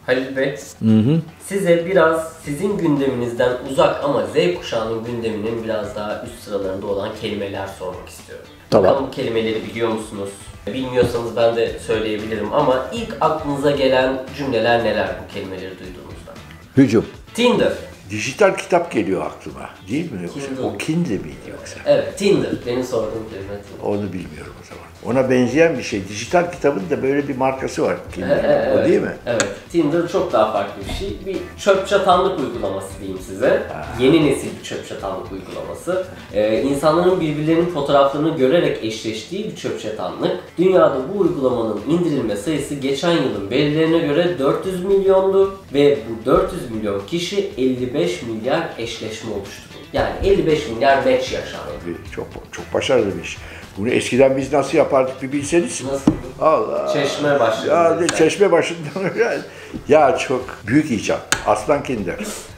Halil Bey, size biraz sizin gündeminizden uzak ama Z kuşağının gündeminin biraz daha üst sıralarında olan kelimeler sormak istiyorum. Tamam. Bakalım bu kelimeleri biliyor musunuz? Bilmiyorsanız ben de söyleyebilirim ama ilk aklınıza gelen cümleler neler bu kelimeleri duyduğunuzda? Hücum. Tinder. Dijital kitap geliyor aklıma. Değil mi yoksa? Kindle. O Kindle miydi yoksa? Evet, Tinder. Benim sorduğum kelime Tinder. Onu bilmiyorum o zaman. Ona benzeyen bir şey. Dijital kitabın da böyle bir markası var. Kindle. O değil mi? Evet. Tinder çok daha farklı bir şey. Bir çöp çatanlık uygulaması diyeyim size. Yeni nesil bir çöp çatanlık uygulaması. İnsanların birbirlerinin fotoğraflarını görerek eşleştiği bir çöp çatanlık. Dünyada bu uygulamanın indirilme sayısı geçen yılın verilerine göre 400 milyondu ve bu 400 milyon kişi 55 milyar eşleşme oluşturdu. Yani 55 milyar match yaşandı. Çok başarılı bir iş. Bunu eskiden biz nasıl yapardık bir bilseniz. Nasıl? Allah. Çeşme başında. Ya çeşme başından ya çok büyük icat. Aslan Kinder.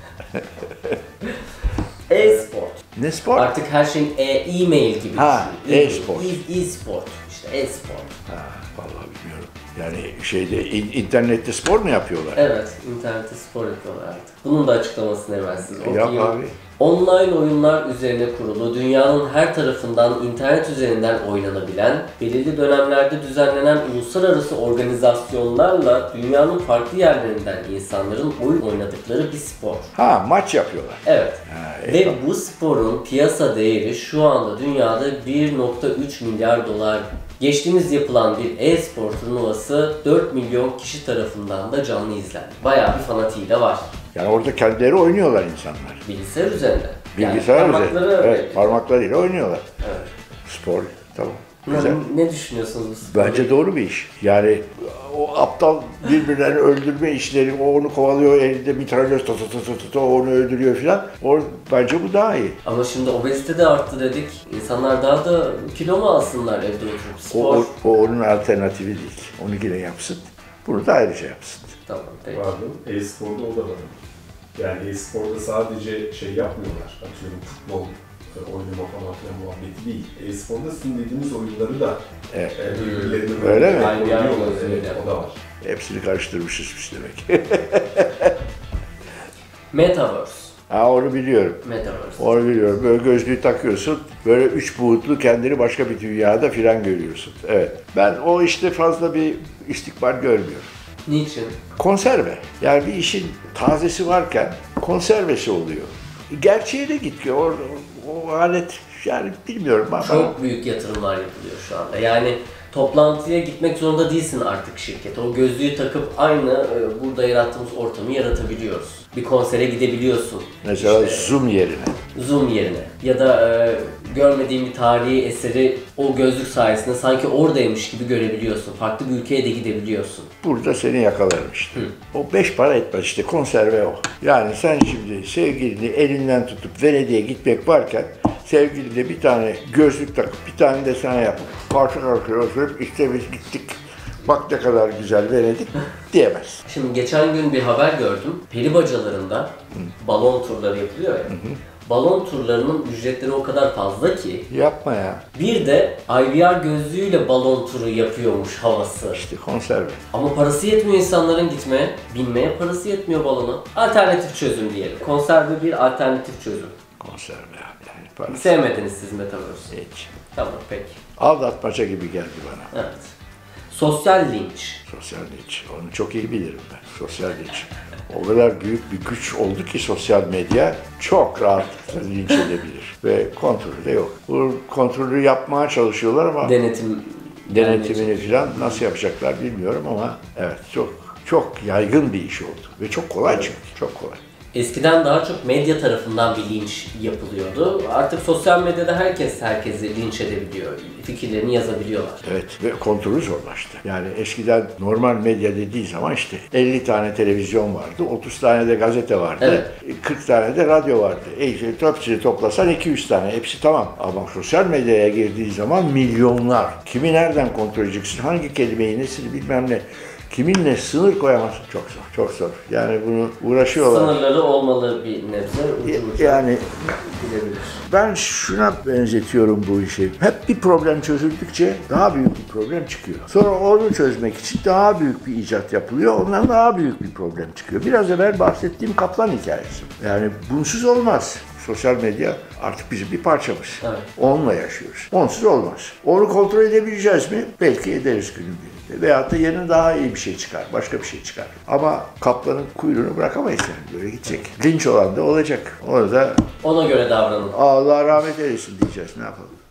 E-sport. Ne spor? Artık her şeyin e-mail gibi. E-sport. E-sport. İşte e-sport. Vallahi bilmiyorum. Yani internette spor mu yapıyorlar? Evet, internette spor yapıyorlar artık. Bunun da açıklamasını hemen size okuyayım. Yap abi. Online oyunlar üzerine kurulu, dünyanın her tarafından internet üzerinden oynanabilen, belirli dönemlerde düzenlenen uluslararası organizasyonlarla dünyanın farklı yerlerinden insanların oyun oynadıkları bir spor. Maç yapıyorlar. Evet. Ve bu sporun piyasa değeri şu anda dünyada 1.3 milyar dolar. Geçtiğimiz yapılan bir e-spor turnuvası 4 milyon kişi tarafından da canlı izlendi. Bayağı bir fanatiği de var. Yani orada kendileri oynuyorlar insanlar. Bilgisayar üzerinde. Bilgisayar üzerinde. Evet, parmaklarıyla oynuyorlar. Evet. Spor, tamam. Güzel. Ne düşünüyorsunuz bu sporda? Bence doğru bir iş. Yani o aptal birbirlerini öldürme işleri, o onu kovalıyor, elinde mitralyöz, o onu öldürüyor filan. Bence bu daha iyi. Ama şimdi obezite de arttı dedik. İnsanlar daha da kilo mu alsınlar evde oturup spor? O onun alternatifi değil. Onu yine yapsın. Bunu da ayrıca yapsın. Tamam, peki. Pardon, e-sporda o da var. Yani e-sporda sadece şey yapmıyorlar. Atıyorum futbol oynama falan filan muhabbeti değil. E-sporda sizin dediğiniz oyunları da birbirlerine öyle mi? Evet, o da var. Hepsini karıştırmışız biz demek. Metaverse. Onu biliyorum. Metaverse. Onu biliyorum. Böyle gözlüğü takıyorsun, böyle 3 boyutlu kendini başka bir dünyada filan görüyorsun. Evet. Ben o işte fazla bir istikbal görmüyorum. Niçin? Konserve. Yani bir işin tazesi varken konservesi oluyor. Gerçeğe de git ki o alet yani bilmiyorum ama. Çok büyük yatırımlar yapılıyor şu anda. Yani toplantıya gitmek zorunda değilsin artık şirket. O gözlüğü takıp aynı burada yarattığımız ortamı yaratabiliyoruz. Bir konsere gidebiliyorsun. Mesela İşte, Zoom yerine. Zoom yerine. Ya da görmediğin bir tarihi eseri o gözlük sayesinde sanki oradaymış gibi görebiliyorsun. Farklı bir ülkeye de gidebiliyorsun. Burada seni yakalarım işte. O 5 para etmez işte, konserve o. Yani sen şimdi sevgilini elinden tutup Venedik'e gitmek varken sevgiline bir tane gözlük takıp bir tane de sana yapıp karşı karşıya oturup işte biz gittik. Bak ne kadar güzel Venedik diyemez. Şimdi geçen gün bir haber gördüm. Peri bacalarında balon turları yapılıyor ya. Balon turlarının ücretleri o kadar fazla ki. Yapma ya. Bir de IVR gözlüğüyle balon turu yapıyormuş havası. İşte konserve. Ama parası yetmiyor insanların gitmeye, binmeye parası yetmiyor balona. Alternatif çözüm diyelim. Konserve bir alternatif çözüm. Konserve abi. Yani parası. Sevmediniz siz Metaverse'ü. Hiç. Tamam, peki. Aldatmaca gibi geldi bana. Evet. Sosyal linç. Sosyal linç. Onu çok iyi bilirim ben. Sosyal linç. O kadar büyük bir güç oldu ki sosyal medya çok rahatlıkla linç edebilir. Ve kontrolü de yok. Bu kontrolü yapmaya çalışıyorlar ama denetimini falan nasıl yapacaklar bilmiyorum ama evet çok yaygın bir iş oldu. Ve çok kolay çünkü. Çok kolay. Eskiden daha çok medya tarafından bir linç yapılıyordu. Artık sosyal medyada herkesi linç edebiliyor. Fikirlerini yazabiliyorlar. Evet ve kontrolü zorlaştı. Yani eskiden normal medya dediği zaman işte 50 tane televizyon vardı, 30 tane de gazete vardı, 40 tane de radyo vardı. Hepsini toplasan 200 tane, hepsi tamam. Ama sosyal medyaya girdiği zaman milyonlar. Kimi nereden kontrol edeceksin, hangi kelimeyi, nesini bilmem ne. Kiminle sınır koyamazsın? Çok zor, çok zor. Yani bunu uğraşıyorlar. Sınırları olmalı bir nebze. Yani gidebilir. Ben şuna benzetiyorum bu işi. Hep bir problem çözüldükçe daha büyük bir problem çıkıyor. Sonra onu çözmek için daha büyük bir icat yapılıyor. Ondan daha büyük bir problem çıkıyor. Biraz evvel bahsettiğim kaplan hikayesi. Yani bunsuz olmaz. Sosyal medya artık bizim bir parçamız. Evet. Onunla yaşıyoruz. Onsuz olmaz. Onu kontrol edebileceğiz mi? Belki ederiz günün birinde. Veyahut da yerine daha iyi bir şey çıkar. Başka bir şey çıkar. Ama kaplanın kuyruğunu bırakamayız yani. Böyle gidecek. Linç olan da olacak. Onu da Ona göre davranın. Allah rahmet eylesin diyeceğiz. Ne yapalım?